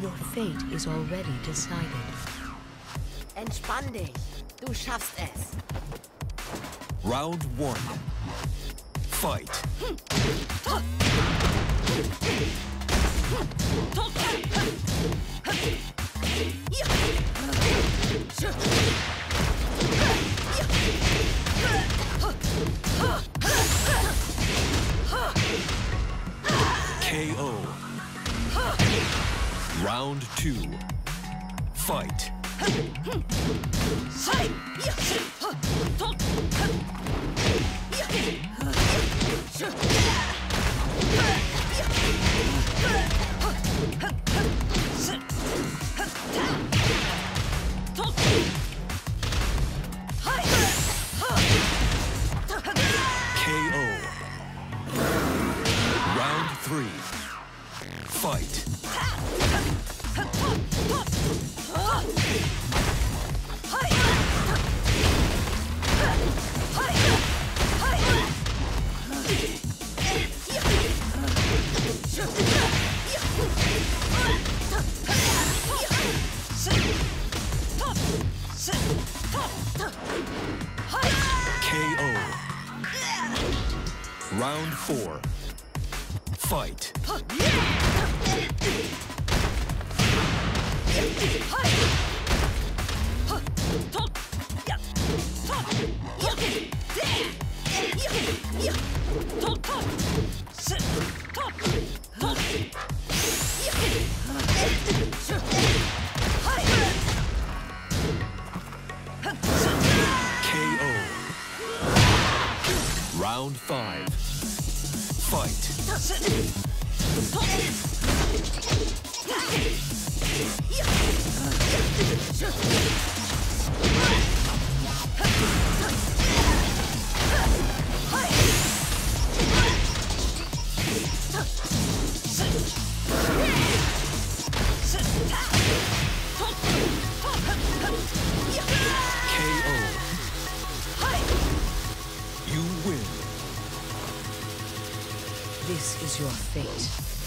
Your fate is already decided. Entspann dich. Du schaffst es. Round 1. Fight. KO. Round 2. Fight. KO. Round 3. Fight. KO. Round 4. Fight. KO. Round 5. Fight. KO. You win. This is your fate.